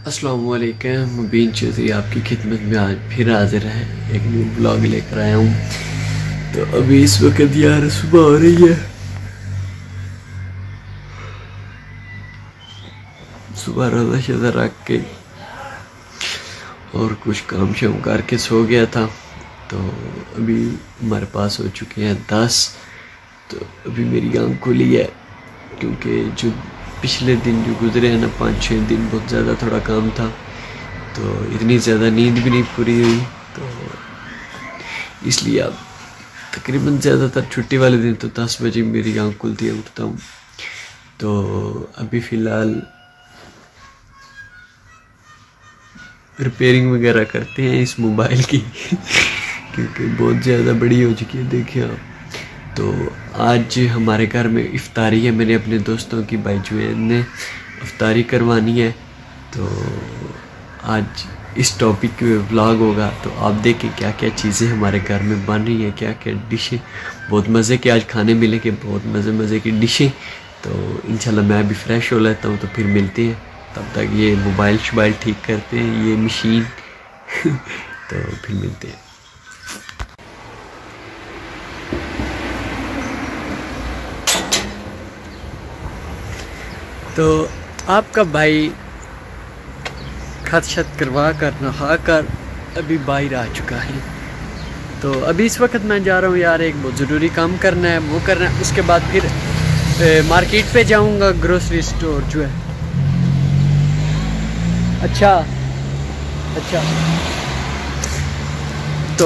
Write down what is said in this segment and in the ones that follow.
अस्सलाम वालेकुम। मुबीन चौधरी आपकी खिदमत में आज फिर हाजिर है, एक न्यू ब्लॉग लेकर आया हूँ। तो अभी इस वक्त यार सुबह हो रही है, सुबह रोज़ा शोज़ा रख के और कुछ काम शाम करके सो गया था। तो अभी हमारे पास हो चुके हैं 10। तो अभी मेरी आँख खुली है क्योंकि जो पिछले दिन जो गुजरे हैं ना 5-6 दिन बहुत ज़्यादा थोड़ा काम था, तो इतनी ज़्यादा नींद भी नहीं पूरी हुई। तो इसलिए अब तकरीबन ज़्यादातर छुट्टी वाले दिन तो 10 बजे मेरी आँख खुलती है, उठता हूँ। तो अभी फ़िलहाल रिपेयरिंग वगैरह करते हैं इस मोबाइल की क्योंकि बहुत ज़्यादा बड़ी हो चुकी है, देखिए आप। तो आज हमारे घर में इफ्तारी है, मैंने अपने दोस्तों की भाई जुएद ने इफ्तारी करवानी है। तो आज इस टॉपिक पे व्लॉग होगा, तो आप देखें क्या क्या चीज़ें हमारे घर में बन रही हैं, क्या क्या डिशें। बहुत मज़े के आज खाने मिलेंगे, बहुत मज़े की डिशें। तो इंशाल्लाह मैं भी फ्रेश हो लेता हूँ, तो फिर मिलते हैं। तब तक ये मोबाइल शोबाइल ठीक करते हैं, ये मशीन तो फिर मिलते हैं। तो आपका भाई खत शत करवा कर नहा कर अभी बाहर आ चुका है। तो अभी इस वक्त मैं जा रहा हूँ यार, एक बहुत ज़रूरी काम करना है, वो करना है। उसके बाद फिर मार्केट पे जाऊँगा, ग्रोसरी स्टोर जो है। अच्छा, तो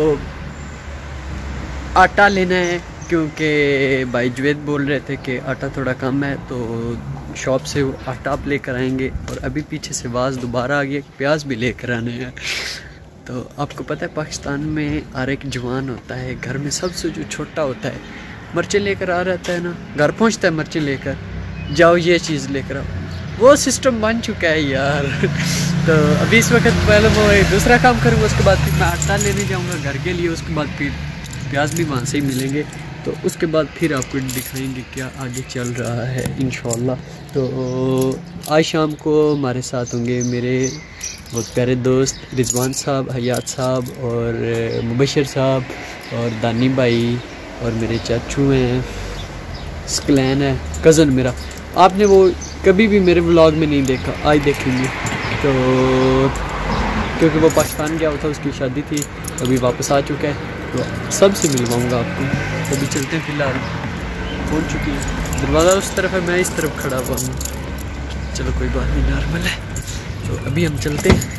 आटा लेना है क्योंकि भाई जुवेद बोल रहे थे कि आटा थोड़ा कम है, तो शॉप से वो आटा आप लेकर आएंगे। और अभी पीछे से आवाज़ दोबारा आ गई, प्याज भी लेकर आने हैं। तो आपको पता है पाकिस्तान में हर एक जवान होता है, घर में सबसे जो छोटा होता है मिर्चें लेकर आ रहता है ना, घर पहुंचता है मिर्चें लेकर, जाओ ये चीज़ लेकर आओ, वो सिस्टम बन चुका है यार। तो अभी इस वक्त पहले वो दूसरा काम करूँगा, उसके बाद फिर मैं आटा लेने जाऊँगा घर के लिए, उसके बाद फिर प्याज भी वहाँ से ही मिलेंगे। तो उसके बाद फिर आपको दिखाएंगे क्या आगे चल रहा है इंशाल्लाह। तो आज शाम को हमारे साथ होंगे मेरे बहुत प्यारे दोस्त रिजवान साहब, हयात साहब और मुबशर साहब और दानी भाई और मेरे चाचू हैं, स्कलैन है कज़न मेरा। आपने वो कभी भी मेरे व्लॉग में नहीं देखा, आज देखेंगे। तो क्योंकि वो पाकिस्तान गया हुआ था, उसकी शादी थी, अभी वापस आ चुका है, तो सबसे मिलवाऊँगा आपको। तो अभी चलते हैं, फ़िलहाल पहुँच चुकी है, दरवाज़ा उस तरफ है, मैं इस तरफ खड़ा हुआ हूँ। चलो कोई बात नहीं, नॉर्मल है। तो अभी हम चलते हैं,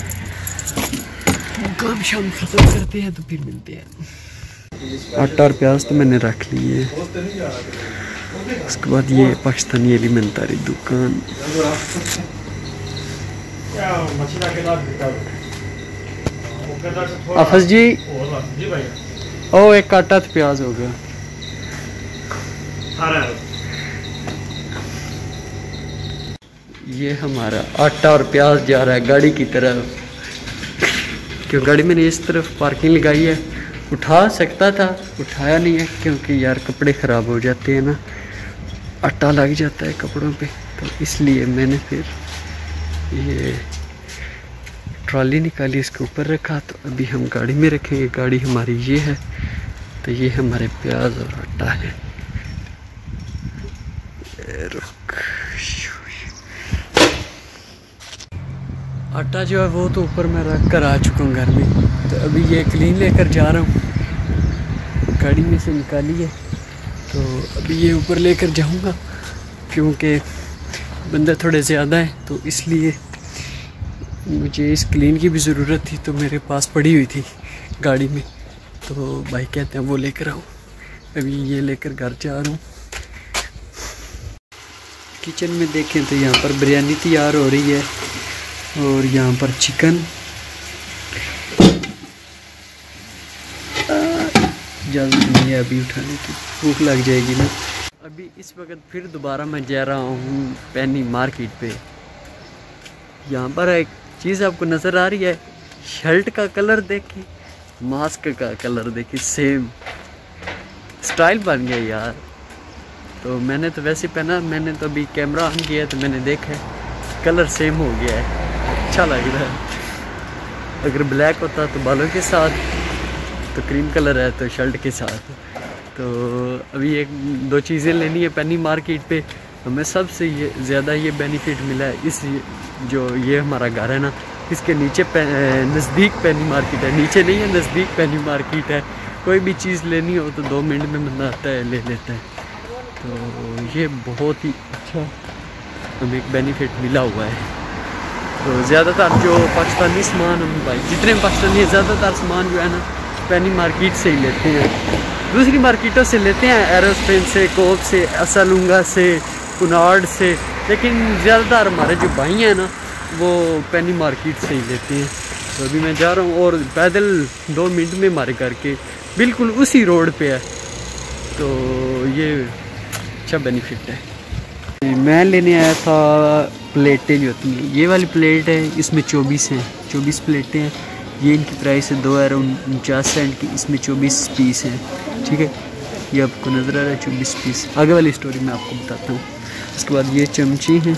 काम शाम ख़त्म करते हैं, तो फिर मिलते हैं। आटा और प्याज तो मैंने रख लिए, उसके बाद ये पाकिस्तानी एलिमेंटारी दुकान। आफस जी, ओ एक काटा तो प्याज हो गया। ये हमारा आटा और प्याज जा रहा है गाड़ी की तरफ, क्यों गाड़ी मैंने इस तरफ पार्किंग लगाई है। उठा सकता था, उठाया नहीं है क्योंकि यार कपड़े ख़राब हो जाते हैं ना, आटा लग जाता है कपड़ों पे, तो इसलिए मैंने फिर ये ट्रॉली निकाली, इसके ऊपर रखा। तो अभी हम गाड़ी में रखेंगे, गाड़ी हमारी ये है। तो ये हमारे प्याज और आटा है। रुक, आटा जो है वो तो ऊपर मैं रख कर आ चुका हूँ घर में। तो अभी ये क्लीन लेकर जा रहा हूँ, गाड़ी में से निकाली है। तो अभी ये ऊपर लेकर जाऊँगा क्योंकि बंदे थोड़े ज़्यादा हैं, तो इसलिए मुझे इस क्लीन की भी ज़रूरत थी, तो मेरे पास पड़ी हुई थी गाड़ी में। तो भाई कहते हैं वो लेकर आओ, अभी ये लेकर घर जा रहा हूँ। किचन में देखें तो यहाँ पर बिरयानी तैयार हो रही है और यहाँ पर चिकन। इजाज़त नहीं है अभी उठाने की, भूख लग जाएगी ना। अभी इस वक्त फिर दोबारा मैं जा रहा हूँ पैनी मार्केट पे। यहाँ पर एक चीज़ आपको नज़र आ रही है, शर्ट का कलर देखिए, मास्क का कलर देखिए, सेम स्टाइल बन गया यार। तो मैंने तो वैसे पहना, मैंने तो अभी कैमरा ऑन किया तो मैंने देखा कलर सेम हो गया है। अच्छा लग रहा है। अगर ब्लैक होता तो बालों के साथ, तो क्रीम कलर है तो शर्ट के साथ। तो अभी एक दो चीज़ें लेनी है पेनी मार्केट पे। हमें सबसे ज़्यादा ये बेनिफिट मिला है इस जो ये हमारा घर है ना, इसके नीचे नज़दीक पेनी मार्केट है। नीचे नहीं है, नज़दीक पेनी मार्केट है। कोई भी चीज़ लेनी हो तो 2 मिनट में बंदा आता है, ले लेता है। तो ये बहुत ही अच्छा हमें एक बेनिफिट मिला हुआ है। तो ज़्यादातर जो पाकिस्तानी सामान हम भाई जितने पाकिस्तानी ज़्यादातर सामान जो है ना पेनी मार्केट से ही लेते हैं। दूसरी मार्केटों से लेते हैं, एरोस्पेन से, कोप से, असलूंगा से, कुनार्ड से, लेकिन ज़्यादातर हमारे जो भाई हैं ना वो पेनी मार्केट से ही लेते हैं। तो अभी मैं जा रहा हूँ और पैदल 2 मिनट में हमारे घर के बिल्कुल उसी रोड पे है। तो ये अच्छा बेनिफिट है। मैं लेने आया था प्लेटें जो होती हैं, ये वाली प्लेट है, इसमें 24 हैं, 24 प्लेटें हैं। ये इनकी प्राइस है €2.49 की। इसमें 24 पीस हैं, ठीक है। ये आपको नज़र आ रहा है 24 पीस। आगे वाली स्टोरी मैं आपको बताता हूँ। उसके बाद ये चमची हैं,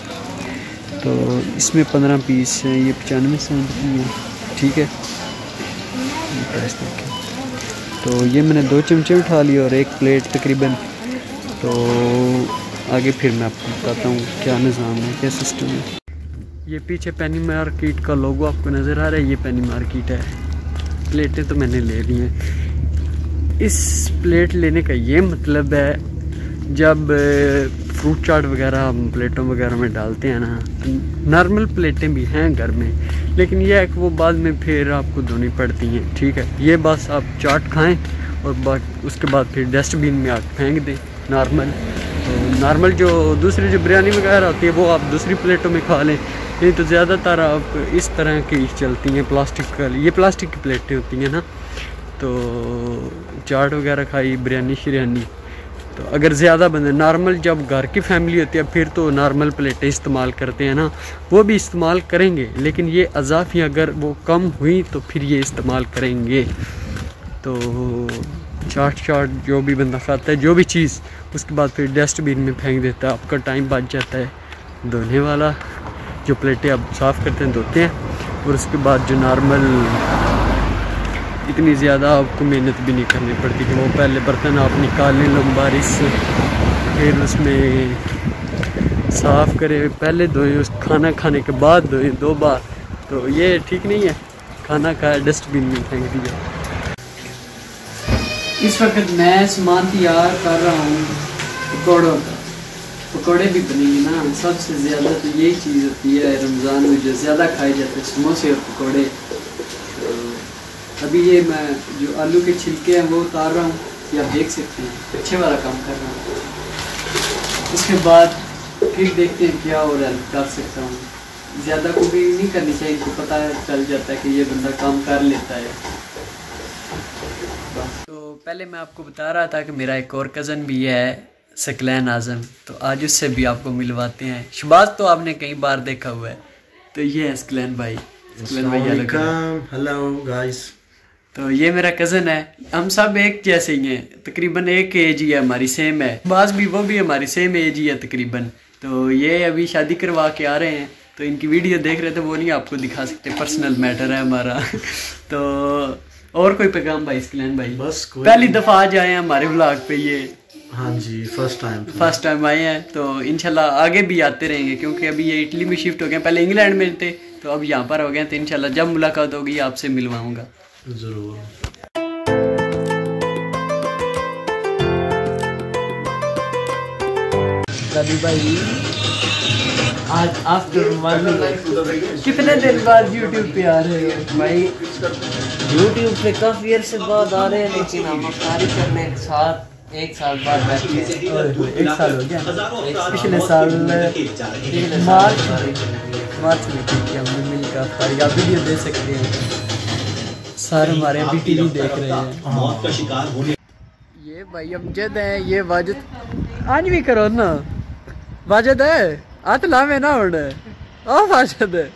तो इसमें 15 पीस हैं। ये 95 सेंट की है, ठीक है। प्राइस देखिए। तो ये मैंने 2 चमचे उठा लिए और 1 प्लेट तकरीबन। तो आगे फिर मैं आपको बताता हूँ क्या निज़ाम है, क्या सिस्टम है। ये पीछे पेनी मार्केट का लोगो आपको नज़र आ रहा है, ये पेनी मार्केट है। प्लेटें तो मैंने ले ली हैं। इस प्लेट लेने का ये मतलब है जब फ्रूट चाट वगैरह हम प्लेटों वगैरह में डालते हैं ना, नॉर्मल प्लेटें भी हैं घर में, लेकिन यह है कि वो बाद में फिर आपको धोनी पड़ती हैं, ठीक है। ये बस आप चाट खाएं और उसके बाद फिर डस्टबिन में आप फेंक दें नॉर्मल। तो नॉर्मल जो दूसरी जो बिरयानी वगैरह होती है वो आप दूसरी प्लेटों में खा लें। नहीं तो ज़्यादातर आप इस तरह की चलती हैं, प्लास्टिक का, ये प्लास्टिक की प्लेटें होती हैं ना। तो चाट वगैरह खाई, बिरयानी शिरयानी, तो अगर ज़्यादा बंदे नॉर्मल जब घर की फैमिली होती है फिर तो नॉर्मल प्लेटें इस्तेमाल करते हैं ना, वो भी इस्तेमाल करेंगे, लेकिन ये अज़ाफ़ी अगर वो कम हुई तो फिर ये इस्तेमाल करेंगे। तो चाट जो भी बंदा खाता है, जो भी चीज़, उसके बाद फिर डस्टबिन में फेंक देता है। आपका टाइम बच जाता है धोने वाला। जो प्लेटें आप साफ़ करते हैं, धोते हैं, और उसके बाद जो नॉर्मल इतनी ज़्यादा आपको मेहनत भी नहीं करनी पड़ती कि वो पहले बर्तन आप निकालें लंबारी से, फिर उसमें साफ़ करें, पहले धोएं, उस खाना खाने के बाद धोएं 2 बार। तो ये ठीक नहीं है। खाना खाया डस्टबिन में फेंक दिया। इस वक्त मैं सामान तैयार कर रहा हूँ पकौड़ों का। पकौड़े भी बनेंगे ना, सबसे ज़्यादा तो यही चीज़ होती है रमज़ान में जो ज़्यादा खाए जाते हैं, समोसे और पकौड़े। तो अभी ये मैं जो आलू के छिलके हैं वो उतार रहा हूँ, ये आप देख सकते हैं, अच्छे वाला काम कर रहा हूँ। उसके बाद फिर देखते हैं क्या और हेल्प कर सकता हूँ। ज़्यादा कुकिंग नहीं करनी चाहिए, इनको पता चल जाता है कि ये बंदा काम कर लेता है। तो पहले मैं आपको बता रहा था कि मेरा एक और कज़न भी है, सकलैन आज़म, तो आज उससे भी आपको मिलवाते हैं। शबाज तो आपने कई बार देखा हुआ है, तो ये है सकलैन भाई। Hello guys. तो ये मेरा कज़न है, हम सब एक जैसे ही हैं, तकरीबन एक एज ही है हमारी, सेम है। शबाज भी, वो भी हमारी सेम एज ही है तकरीबन। तो ये अभी शादी करवा के आ रहे हैं, तो इनकी वीडियो देख रहे थे, वो नहीं आपको दिखा सकते, पर्सनल मैटर है हमारा। तो और कोई पैगाम भाई सकलैन भाई? बस पहली दफ़ा आज आए हैं हमारे व्लॉग पे ये। हाँ जी, फर्स्ट टाइम आए हैं। तो इंशाल्लाह आगे भी आते रहेंगे, क्योंकि अभी ये इटली में शिफ्ट हो गए, पहले इंग्लैंड में थे, तो अब यहाँ पर हो गए। तो इंशाल्लाह जब मुलाकात होगी आपसे मिलवाऊंगा ज़रूर। भाई आज आफ्टर 1 कितने दिन बाद YouTube पे आ रहे हो भाई? YouTube पे काफ़ी अरसे बाद आ रहे हैं, लेकिन हम अफ्तारी करने के साथ 1 साल बाद बैठे हैं। 1 साल हो गया। पिछले साल मार्च में ठीक है, हमने मिलकर अफ्तारी आप वीडियो दे सकते हैं। सर हमारे अभी टीवी देख रहे हैं। मौत का शिकार होने ये भाई अमजद है, ये वाजिद आज भी करो ना, वाजिद है हाथ लावे ना उड़ ओ वाजिद है।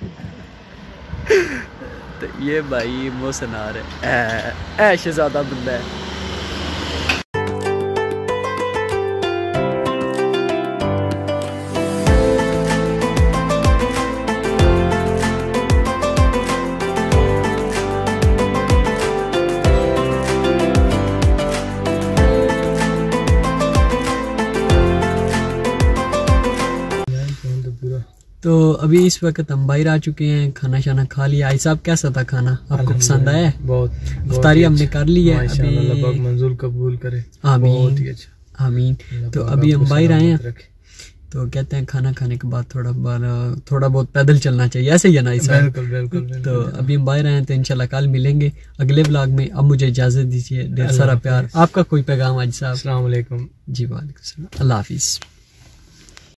तो ये भाई मोहसिन आ रहे ऐश ज़्यादा बंदा है। तो अभी इस वक्त हम बाहर आ चुके हैं, खाना शाना खा लिया। आई साहब कैसा था खाना, आपको पसंद आया? बहुत, इफ्तारी हमने कर ली है अभी, मंजूर कबूल करे। आमीन आमीन। तो अभी हम बाहर आए हैं, तो कहते हैं खाना खाने के बाद थोड़ा बहुत पैदल चलना चाहिए, ऐसे ही है ना ऐसा? बिल्कुल। तो अभी हम बाहर आए हैं, तो इंशाल्लाह कल मिलेंगे अगले व्लॉग में। अब मुझे इजाजत दीजिए, ढेर सारा प्यार। आपका कोई पैगाम आज साहब? अस्सलाम वालेकुम। जी वालेकुम सलाम, अल्लाह हाफिज।